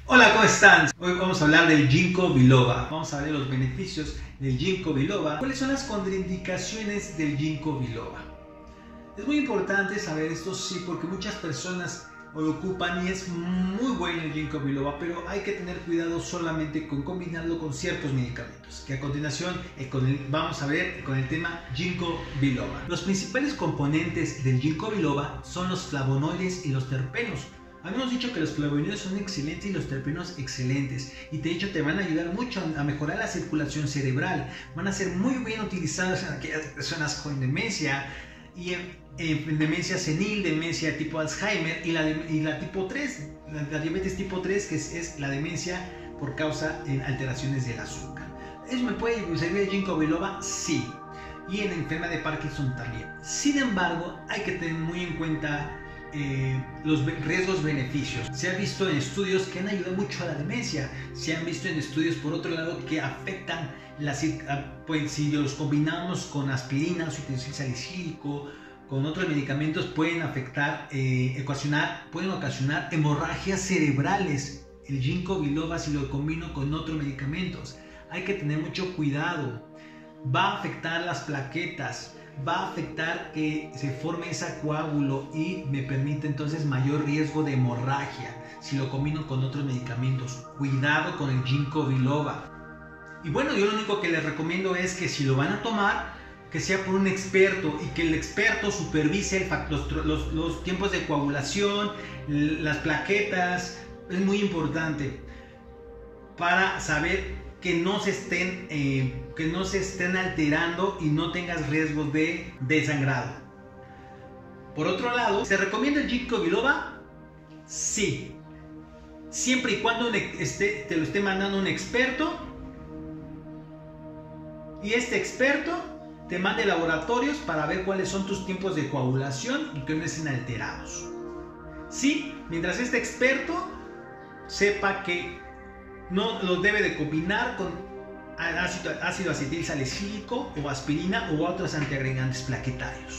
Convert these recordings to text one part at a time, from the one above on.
Hola, ¿cómo están? Hoy vamos a hablar del ginkgo biloba. Vamos a ver los beneficios del ginkgo biloba. ¿Cuáles son las contraindicaciones del ginkgo biloba? Es muy importante saber esto, sí, porque muchas personas lo ocupan y es muy bueno el ginkgo biloba, pero hay que tener cuidado solamente con combinarlo con ciertos medicamentos, que a continuación vamos a ver con el tema ginkgo biloba. Los principales componentes del ginkgo biloba son los flavonoides y los terpenos. Habíamos dicho que los flavonoides son excelentes y los terpenos excelentes, y de hecho te van a ayudar mucho a mejorar la circulación cerebral. Van a ser muy bien utilizados en aquellas personas con demencia y en demencia senil, demencia tipo Alzheimer y la tipo 3, la diabetes tipo 3, que es la demencia por causa de alteraciones del azúcar. ¿Eso me puede servir el ginkgo biloba? Sí. Y en la enfermedad de Parkinson también. Sin embargo, hay que tener muy en cuenta los riesgos-beneficios. Se ha visto en estudios que han ayudado mucho a la demencia. Se han visto en estudios, por otro lado, que afectan pues si los combinamos con aspirina, citracil salicílico, con otros medicamentos, pueden ocasionar hemorragias cerebrales. El ginkgo biloba, si lo combino con otros medicamentos, hay que tener mucho cuidado. Va a afectar las plaquetas, va a afectar que se forme ese coágulo y me permite entonces mayor riesgo de hemorragia si lo combino con otros medicamentos. Cuidado con el ginkgo biloba. Y bueno, yo lo único que les recomiendo es que si lo van a tomar, que sea por un experto y que el experto supervise los tiempos de coagulación, las plaquetas. Es muy importante para saber que no se estén alterando y no tengas riesgos de sangrado. Por otro lado, ¿se recomienda el ginkgo biloba? Sí, siempre y cuando te lo esté mandando un experto y este experto te mande laboratorios para ver cuáles son tus tiempos de coagulación y que no estén alterados. Sí, mientras este experto sepa que no lo debe de combinar con ácido acetil salicílico o aspirina u otros antiagregantes plaquetarios.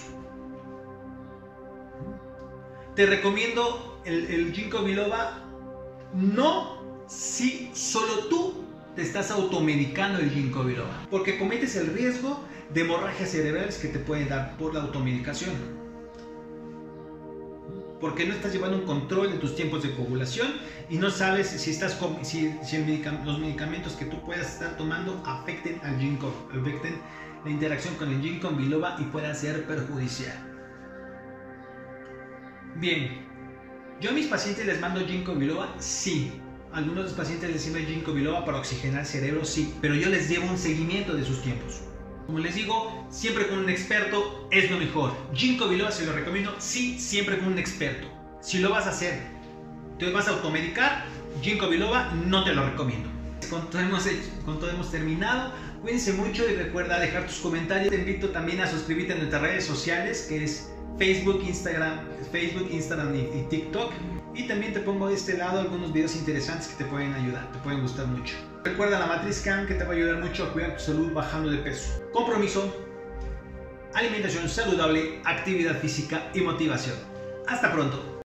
Te recomiendo el ginkgo biloba no si solo tú te estás automedicando el ginkgo biloba, porque cometes el riesgo de hemorragias cerebrales que te pueden dar por la automedicación, porque no estás llevando un control de tus tiempos de coagulación y no sabes si los medicamentos que tú puedas estar tomando afecten la interacción con el ginkgo biloba y pueda ser perjudicial. Bien, yo a mis pacientes les mando ginkgo biloba, sí. Algunos de los pacientes les sirve el ginkgo biloba para oxigenar el cerebro, sí, pero yo les llevo un seguimiento de sus tiempos. Como les digo, siempre con un experto es lo mejor. Ginkgo biloba se lo recomiendo, sí, siempre con un experto. Si lo vas a hacer, te vas a automedicar, ginkgo biloba no te lo recomiendo. Con todo hemos terminado. Cuídense mucho y recuerda dejar tus comentarios. Te invito también a suscribirte a nuestras redes sociales, que es Facebook, Instagram y TikTok. Y también te pongo de este lado algunos videos interesantes que te pueden ayudar, te pueden gustar mucho. Recuerda la matriz CAM, que te va a ayudar mucho a cuidar tu salud bajando de peso. Compromiso, alimentación saludable, actividad física y motivación. Hasta pronto.